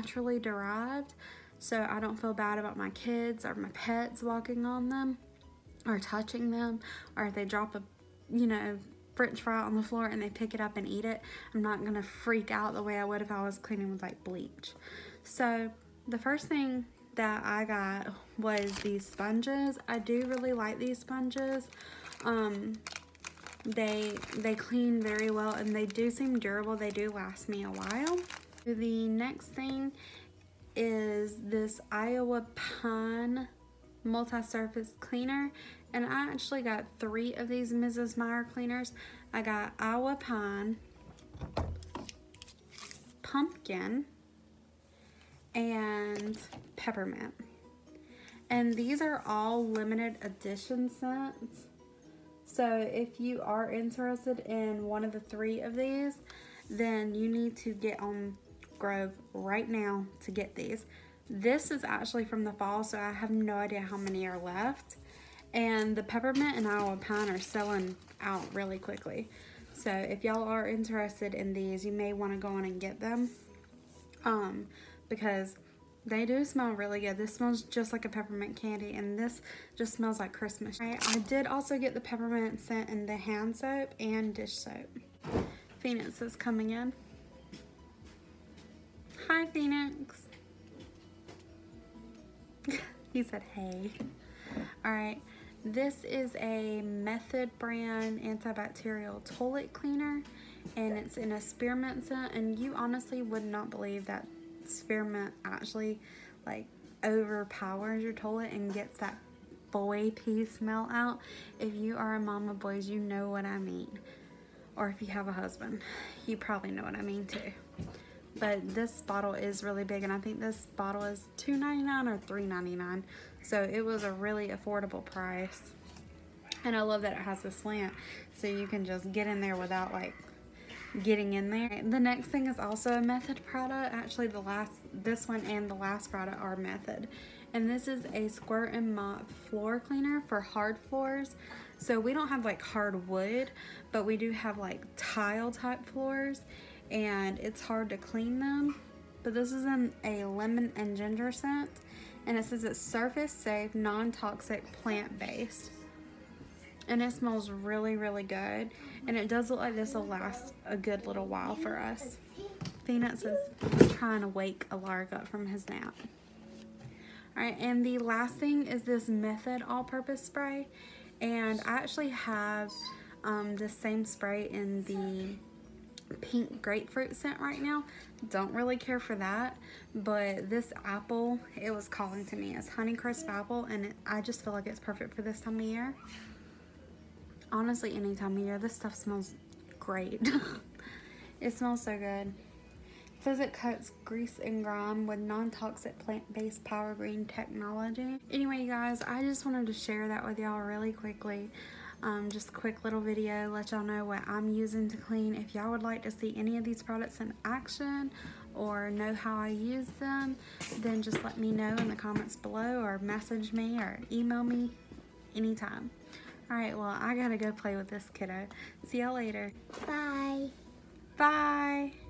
naturally derived, so I don't feel bad about my kids or my pets walking on them or touching them, or if they drop a, you know, French fry on the floor and they pick it up and eat it. I'm not gonna freak out the way I would if I was cleaning with like bleach. So the first thing that I got was these sponges. I do really like these sponges. They clean very well and they do seem durable. They do last me a while. The next thing is this Iowa Pine multi-surface cleaner, and I actually got 3 of these Mrs. Meyer cleaners. I got Iowa Pine, Pumpkin, and Peppermint, and these are all limited edition scents. So if you are interested in one of the 3 of these, then you need to get on Grove right now to get these. This is actually from the fall, so I have no idea how many are left. And the Peppermint and Iowa Pine are selling out really quickly. So if y'all are interested in these, you may want to go on and get them. Because they do smell really good. This smells just like a peppermint candy, and this just smells like Christmas. I did also get the peppermint scent in the hand soap and dish soap. Phoenix is coming in. Hi, Phoenix. He said, hey. All right, this is a Method brand antibacterial toilet cleaner, and it's in a spearmint scent, and you honestly would not believe that spearmint actually like overpowers your toilet and gets that boy pee smell out. If you are a mama boys, you know what I mean. Or if you have a husband, you probably know what I mean too. But this bottle is really big, and I think this bottle is $2.99 or $3.99. So it was a really affordable price. And I love that it has the slant, so you can just get in there without like getting in there. The next thing is also a Method product. Actually, this one and the last product are Method. And this is a squirt and mop floor cleaner for hard floors. So we don't have like hard wood, but we do have like tile type floors, and it's hard to clean them. But this is in a lemon and ginger scent, and it says it's surface safe, non-toxic, plant-based, and it smells really, really good. And it does look like this will last a good little while for us. Phoenix is trying to wake Alarg up from his nap. All right, and the last thing is this Method all-purpose spray, and I actually have the same spray in the pink grapefruit scent right now. Don't really care for that, but this apple, it was calling to me as Honeycrisp apple, and I just feel like it's perfect for this time of year. Honestly, any time of year, this stuff smells great. It smells so good. It says it cuts grease and grime with non-toxic plant-based power green technology. Anyway, you guys, I just wanted to share that with y'all really quickly. Just a quick little video, let y'all know what I'm using to clean. If y'all would like to see any of these products in action or know how I use them, then just let me know in the comments below, or message me or email me anytime. Alright, well, I gotta go play with this kiddo. See y'all later. Bye. Bye.